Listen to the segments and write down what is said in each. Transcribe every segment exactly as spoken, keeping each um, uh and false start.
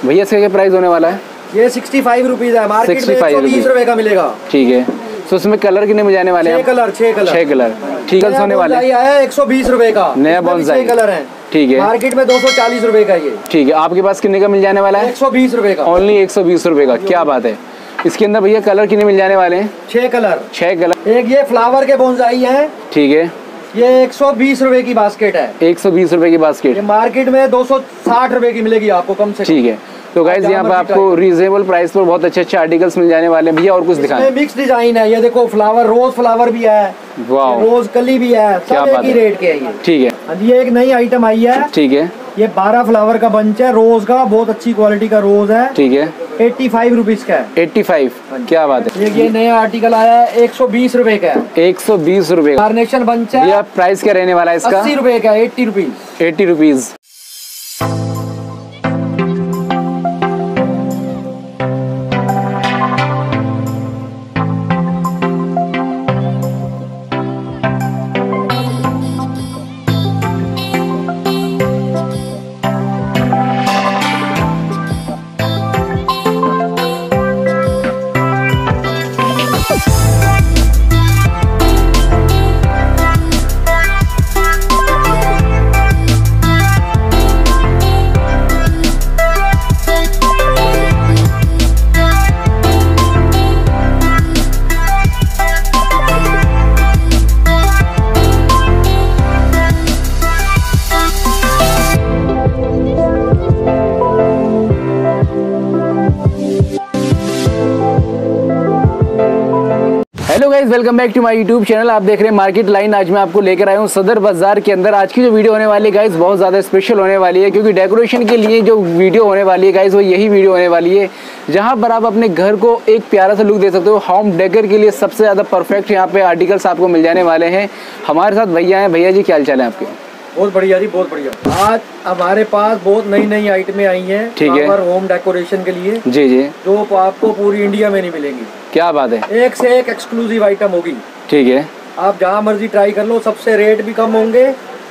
भैया इसका क्या प्राइस होने वाला है? ये सिक्सटी फाइव रुपीज है, मार्केट में एक सौ बीस रुपए का मिलेगा। ठीक है, तो उसमें कलर कितने मिल जाने वाले हैं? छह कलर, छह कलर, छह कलर। ठीक है, होने वाले आया एक सौ बीस रुपए का नया बॉन्साई कलर है। ठीक है, मार्केट में दो सौ चालीस रुपए का ये। ठीक है, आपके पास कितने का मिल जाने वाला है? एक सौ बीस रुपए का, ओनली एक सौ बीस रुपए का। क्या बात है। इसके अंदर भैया कलर कितने मिल जाने वाले हैं? छह कलर, छह कलर। एक ये फ्लावर के बॉन्साई है। ठीक है, ये एक सौ बीस रुपए की बास्केट है। एक सौ बीस रुपए की बास्केट, ये मार्केट में दो सौ साठ रुपए की मिलेगी आपको कम से कम। ठीक है, तो गाइस यहाँ पे आपको रीजनेबल प्राइस पर बहुत अच्छे अच्छे आर्टिकल्स मिल जाने वाले हैं। भैया और कुछ दिखाएं। मिक्स डिजाइन है, ये देखो फ्लावर, रोज फ्लावर भी है, रोज कली भी है, सब एक ही रेट के है ये। ठीक है, ये एक नई आइटम आई है। ठीक है, ये बारह फ्लावर का बंच है, रोज का, बहुत अच्छी क्वालिटी का रोज है। ठीक है, एट्टी फाइव रुपीज का है। एट्टी फाइव, क्या बात है। ये नया आर्टिकल आया है, एक सौ बीस रुपए का है। एक सौ बीस रुपए कार्नेशन बंच है। प्राइस क्या रहने वाला है इसका? अस्सी रुपए का, eighty rupees. Eighty rupees. Hello guys, welcome back to my YouTube channel. आप देख रहे हैं मार्केट लाइन। आज मैं आपको लेकर आया हूँ सदर बाजार के अंदर। आज की जो वीडियो होने वाली है गाइज बहुत ज़्यादा स्पेशल होने वाली है, क्योंकि डेकोरेशन के लिए जो वीडियो होने वाली है गाइज वो यही वीडियो होने वाली है, जहाँ पर आप अपने घर को एक प्यारा सा लुक दे सकते हो। होम डेकोर के लिए सबसे ज़्यादा परफेक्ट यहाँ पे आर्टिकल्स आपको मिल जाने वाले हैं। हमारे साथ भैया हैं। भैया जी क्या हाल चाल है आपके? बहुत बढ़िया जी, बहुत बढ़िया। आज हमारे पास बहुत नई नई आइटमें आई हैं। ठीक है, होम डेकोरेशन के लिए। जी जी, जो आपको पूरी इंडिया में नहीं मिलेंगी। क्या बात है, एक से एक एक्सक्लूसिव आइटम होगी। ठीक है, आप जहाँ मर्जी ट्राई कर लो, सबसे रेट भी कम होंगे,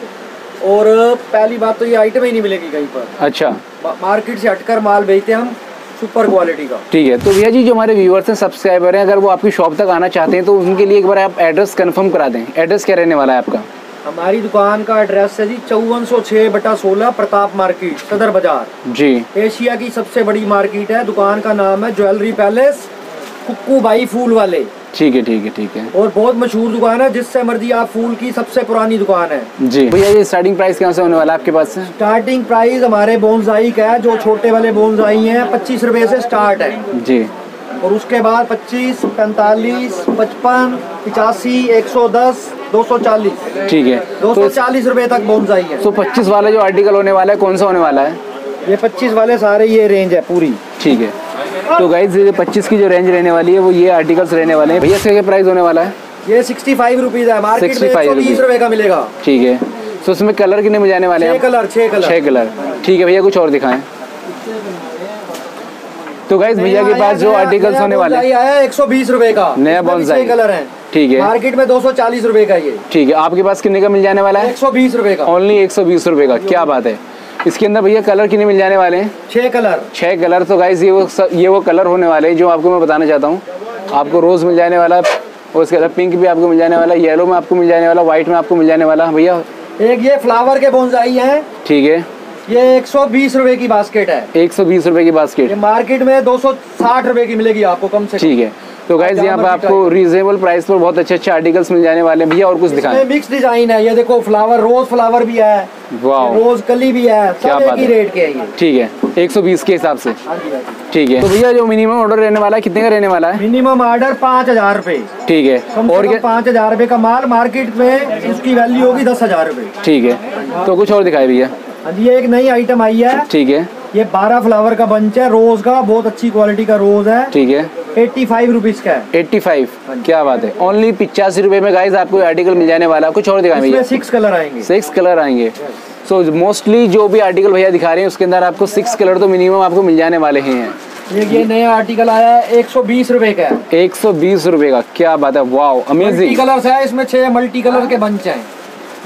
और पहली बात तो ये आइटम ही नहीं मिलेगी कहीं पर। अच्छा, मार्केट से हटकर माल बेचते हैं हम, सुपर क्वालिटी का। ठीक है, तो भैया जी जो हमारे व्यूअर्स हैं, सब्सक्राइबर हैं, अगर वो आपकी शॉप तक आना चाहते हैं तो उनके लिए एक बार आप एड्रेस कंफर्म करा दें। एड्रेस क्या रहने वाला है आपका? हमारी दुकान का एड्रेस है जी चौवन सौ छह बटा सोलह प्रताप मार्केट, सदर बाजार जी। एशिया की सबसे बड़ी मार्केट है। दुकान का नाम है ज्वेलरी पैलेस कुक्कू भाई फूल वाले। ठीक है ठीक है ठीक है, और बहुत मशहूर दुकान है, जिससे मर्जी आप फूल की सबसे पुरानी दुकान है जी। भैया ये स्टार्टिंग प्राइस कहाँ से होने वाला है आपके पास से? स्टार्टिंग प्राइस हमारे बोनसाई का है, जो छोटे वाले बोनसाई हैं, पच्चीस रुपए से स्टार्ट है जी। और उसके बाद पच्चीस, पैंतालीस, पचपन, पिचासी, एक सौ दस, दो सौ चालीस। ठीक है, दो सौ चालीस रुपए तक बोनसाई है। तो पच्चीस वाला जो आर्टिकल होने वाला है कौन सा होने वाला है? ये पच्चीस वाले सारे ये रेंज है पूरी। ठीक है, तो गाइज ये पच्चीस की जो रेंज रहने वाली है वो ये आर्टिकल्स रहने वाले हैं। भैया इसका क्या प्राइस होने वाला है? ये सिक्सटी फाइव रुपीज है, मार्केट में एक सौ बीस रुपए का मिलेगा। ठीक है, तो उसमें कलर कितने मिल जाने वाले हैं? छह कलर, छह कलर, छह कलर। ठीक है भैया, कुछ और दिखाएं। तो गाइज भैया के पास जो आर्टिकल्स होने वाले हैं, एक सौ बीस रुपए का नया बॉन्साई कलर है। ठीक है, मार्केट में दो सौ चालीस रुपए का ये। ठीक है, आपके पास कितने का मिल जाने वाला है? एक सौ बीस रुपए का, ओनली एक सौ बीस रुपए का। क्या बात है। इसके अंदर भैया कलर कितने मिल जाने वाले हैं? छह कलर, छह कलर। तो गाइज ये वो ये वो कलर होने वाले हैं जो आपको मैं बताना चाहता हूँ। आपको रोज मिल जाने वाला, और उसके अलावा पिंक भी आपको मिल जाने वाला, येलो में आपको मिल जाने वाला, व्हाइट में आपको मिल जाने वाला। भैया एक ये फ्लावर के बोनसाई है। ठीक है, ये एक सौ बीस रुपए की बास्केट है। एक सौ बीस रुपए की बास्केट, ये मार्केट में दो सौ साठ रुपए की मिलेगी आपको कम से कम। ठीक है, तो गाइज यहाँ पे आपको रीजनेबल प्राइस पर बहुत अच्छे अच्छे आर्टिकल्स मिल जाने वाले हैं। भैया और कुछ दिखाएं। मिक्स डिजाइन है, ये देखो फ्लावर, रोज फ्लावर भी है, रोज कली भी है, सब एक ही रेट के है ये। ठीक है, एक सौ बीस के हिसाब से। ठीक है, तो भैया जो मिनिमम ऑर्डर रहने वाला है कितने का रहने वाला है? मिनिमम ऑर्डर पाँच हजार रूपए। ठीक है, और क्या? पाँच हजार रूपए का माल, मार्केट में उसकी वैल्यू होगी दस हजार रूपए। ठीक है, तो कुछ और दिखाए भैया। ये एक नई आइटम आई है। ठीक है, ये बारह फ्लावर का बंच है, रोज का, बहुत अच्छी क्वालिटी का रोज है। ठीक है, एट्टी फाइव रुपीज का है। एट्टी फाइव, क्या बात है। ओनली पिचासी रुपए में गाइस आपको आर्टिकल मिल जाने वाला है। कुछ और दिखाएं भैया। सिक्स कलर आएंगे, सिक्स कलर आएंगे। सो मोस्टली जो भी आर्टिकल भैया दिखा रहे हैं उसके अंदर आपको सिक्स कलर तो मिनिमम आपको मिल जाने वाले हैं। ये ये नया आर्टिकल आया है, एक सौ बीस रुपए का है। एक सौ बीस रुपए का, क्या बात है, वाओ अमेजिंग कलर्स है इसमें, छह मल्टी कलर के बंच हैं।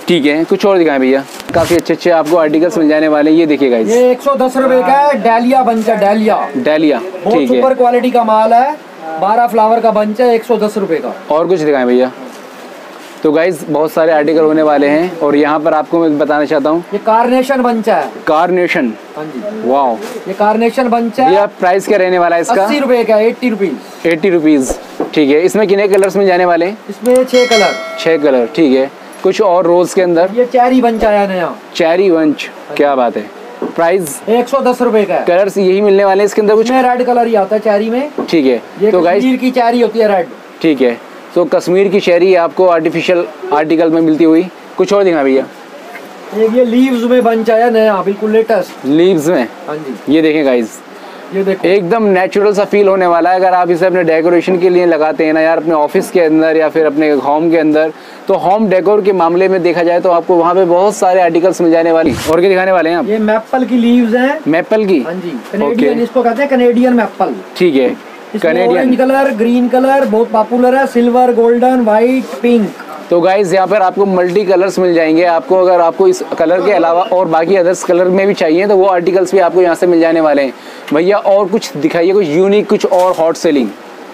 ठीक है, कुछ और दिखाएं भैया। काफी अच्छे अच्छे आपको आर्टिकल्स मिल जाने वाले हैं। ये देखिए गाइस, ये एक सौ दस रुपए का है, डालिया बंच है, डालिया डालिया, ठीक है, सुपर क्वालिटी का माल है, बारह फ्लावर का बंच है, एक सौ दस रुपए का। और कुछ दिखाएं भैया। तो गाइस बहुत सारे आर्टिकल होने वाले हैं और यहाँ पर आपको मैं बताना चाहता हूँ, ये कार्नेशन बंच है। कार्नेशन, हाँ जी, वाह, ये कार्नेशन बंच है। भैया प्राइस क्या रहने वाला है इसका? अस्सी रुपए का, एट्टी रुपीज। एट्टी रुपीज, ठीक है। इसमें कितने कलर्स मिल जाने वाले हैं? इसमें छह कलर। छह कलर, ठीक है। कुछ और रोज के अंदर? ये चेरी बंच आया नया, चेरी बंच, क्या बात है। प्राइस एक सौ दस रुपए का है। कलर्स यही मिलने वाले हैं इसके अंदर? कुछ रेड कलर ही आता है चेरी में, ठीक है। ये तो गाइस कश्मीर की चेरी होती है रेड, ठीक है। तो कश्मीर की चेरी आपको आर्टिफिशियल आर्टिकल में मिलती हुई। कुछ और दिखा भैया। एक ये लीव्स में बंच आया नया, बिल्कुल लेटेस्ट लीव्स में। हाँ जी, ये देखें गाइस, ये देखो एकदम नेचुरल सा फील होने वाला है। अगर आप इसे अपने डेकोरेशन के लिए लगाते हैं ना यार, अपने ऑफिस के अंदर या फिर अपने होम के अंदर, तो होम डेकोर के मामले में देखा जाए तो आपको वहाँ पे बहुत सारे आर्टिकल्स मिल जाने वाली। और क्या दिखाने वाले हैं आप? ये मैपल की लीव्स हैं। मैपल की? हाँ जी, कनेडियन इसको कहते हैं, कनेडियन मैपल, ठीक है। कनेडियन कलर, ग्रीन कलर बहुत पॉपुलर है, सिल्वर, गोल्डन, व्हाइट, पिंक। तो गाइज यहाँ पर आपको मल्टी कलर्स मिल जाएंगे। आपको अगर आपको इस कलर के अलावा और बाकी अदर्स कलर में भी चाहिए तो वो आर्टिकल्स भी आपको यहाँ से मिल जाने वाले हैं भैया। और कुछ दिखाइए, कुछ यूनिक, कुछ और हॉट सेलिंग।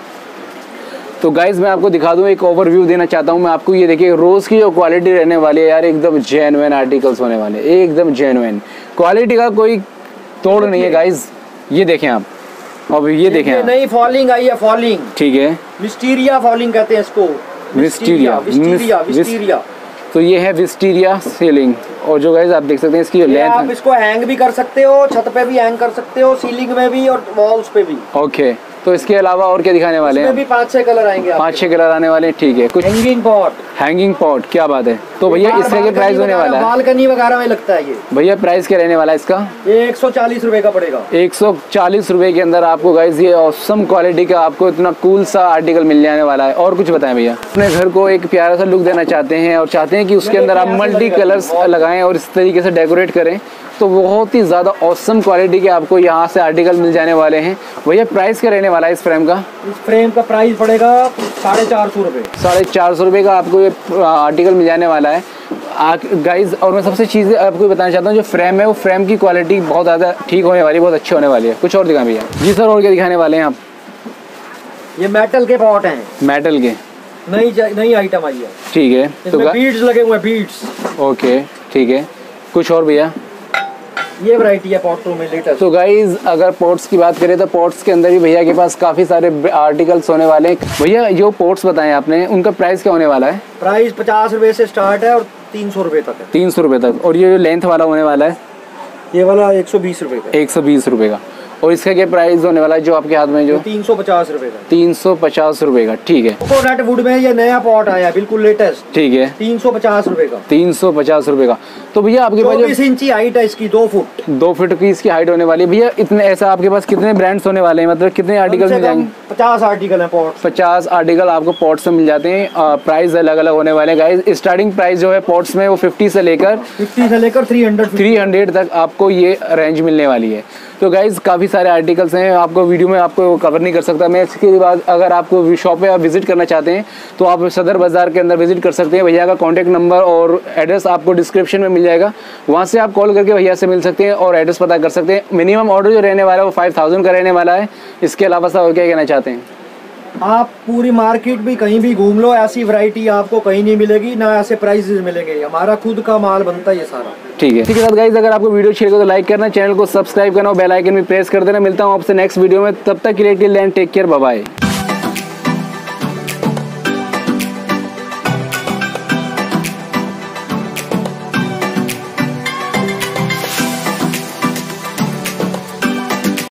तो गाइज मैं आपको दिखा दूं, एक ओवरव्यू देना चाहता हूँ मैं आपको। ये देखिए रोज की जो क्वालिटी रहने वाली है यार, एकदम जेन्युइन आर्टिकल्स होने वाले, एकदम जेन्युइन क्वालिटी का कोई तोड़ नहीं है गाइज। ये देखें आप, अब ये देखें आप, नई फॉलिंग आई है, फॉलिंग, ठीक है, विस्टीरिया फॉलिंग कहते हैं इसको, विस्टीरिया, विस्टीरिया, विस्टीरिया। तो ये है विस्टीरिया सीलिंग। और जो गाइस आप देख सकते हैं इसकी जो लेंथ, आप इसको हैंग भी कर सकते हो, छत पे भी हैंग कर सकते हो, सीलिंग में भी और वॉल्स पे भी। ओके, तो इसके अलावा और क्या दिखाने वाले हैं? इसमें भी पाँच छह कलर आएंगे, पाँच छह कलर आने वाले हैं, ठीक है। कुछ हैंगिंग पॉट, हैंगिंग पॉट, क्या बात है। तो भैया इसका क्या प्राइस होने वाला है? बालकनी वगैरह में लगता है ये। भैया प्राइस क्या रहने वाला है इसका? ये एक सौ चालीस रुपए का पड़ेगा। एक सौ चालीस रुपए के अंदर आपको गाइस ये ऑसम क्वालिटी का आपको इतना कूल सा आर्टिकल मिल जाने वाला है। और कुछ बताएं भैया। अपने घर को एक प्यारा सा लुक देना चाहते हैं और चाहते हैं कि उसके अंदर आप मल्टी कलर्स लगाएं और इस तरीके से डेकोरेट करें, तो बहुत ही ज़्यादा ऑसम क्वालिटी के आपको यहाँ से आर्टिकल मिल जाने वाले हैं। भैया प्राइस क्या रहने वाला है इस फ्रेम का? इस फ्रेम का प्राइस पड़ेगा साढ़े चार सौ रुपये। साढ़े चार सौ रुपये का आपको ये आर्टिकल मिल जाने वाला है गाइज। और मैं सबसे चीज़ आपको बताना चाहता हूँ, जो फ्रेम है वो फ्रेम की क्वालिटी बहुत ज़्यादा ठीक होने वाली है, बहुत अच्छी होने वाली है। कुछ और दिखा भैया। जी सर, और क्या दिखाने वाले हैं आप? ये मेटल के पॉट हैं, मेटल के, नई नई आइटम आई है, ठीक है। तो बीड्स लगे हुए हैं, बीड्स। ओके, ठीक है। कुछ और भैया? ये वैरायटी है पॉट्स में लेटेस्ट। तो गाइज अगर पॉट्स की बात करें तो पॉट्स के अंदर भी भैया के पास काफ़ी सारे आर्टिकल्स होने वाले हैं। भैया जो पॉट्स बताएं आपने, उनका प्राइस क्या होने वाला है? प्राइस पचास रुपए से स्टार्ट है और तीन सौ रुपए तक है। तीन सौ रुपये तक। और ये जो लेंथ वाला होने वाला है? ये वाला एक सौ बीस रुपए का। एक सौ बीस रुपये का। और इसका क्या प्राइस होने वाला है जो आपके हाथ में? जो तीन सौ पचास रुपए का। तीन सौ पचास रुपए का, ठीक है। कोकोनट वुड में ये नया पॉट आया है, बिल्कुल लेटेस्ट, ठीक है। तीन सौ पचास रुपए का। तीन सौ पचास रुपए का। तो भैया आपके पास चौबीस इंची हाइट है इसकी, दो फुट दो फुट की इसकी हाइट होने वाली है। भैया इतने ऐसा आपके पास कितने ब्रांड्स होने वाले हैं, मतलब कितने आर्टिकल मिल जाएंगे? पचास आर्टिकल है पॉट, पचास आर्टिकल आपको पॉट्स से मिल जाते हैं। प्राइस अलग अलग होने वाले हैं गाइस। स्टार्टिंग प्राइस जो है पॉट्स में वो फिफ्टी से लेकर फिफ्टी से लेकर थ्री हंड्रेड थ्री हंड्रेड तक आपको ये रेंज मिलने वाली है। तो गाइज काफ़ी सारे आर्टिकल्स हैं, आपको वीडियो में आपको कवर नहीं कर सकता मैं। इसके बाद अगर आपको शॉप पे आप विजिट करना चाहते हैं तो आप सदर बाज़ार के अंदर विजिट कर सकते हैं। भैया का कॉन्टैक्ट नंबर और एड्रेस आपको डिस्क्रिप्शन में मिल जाएगा, वहाँ से आप कॉल करके भैया से मिल सकते हैं और एड्रेस पता कर सकते हैं। मिनिमम ऑर्डर जो रहने वाला है वो फाइव थाउजेंड का रहने वाला है। इसके अलावा सर और क्या कहना चाहते हैं? आप पूरी मार्केट भी कहीं भी घूम लो, ऐसी वैरायटी आपको कहीं नहीं मिलेगी, ना ऐसे प्राइसेस मिलेंगे। हमारा खुद का माल बनता है ये सारा, ठीक है। ठीक है गाइस, अगर आपको वीडियो अच्छी लगे तो लाइक करना, चैनल को सब्सक्राइब करना और बेल आइकन भी प्रेस कर देना। मिलता हूँ आपसे नेक्स्ट वीडियो में, तब तक के लिए till then take care, bye bye.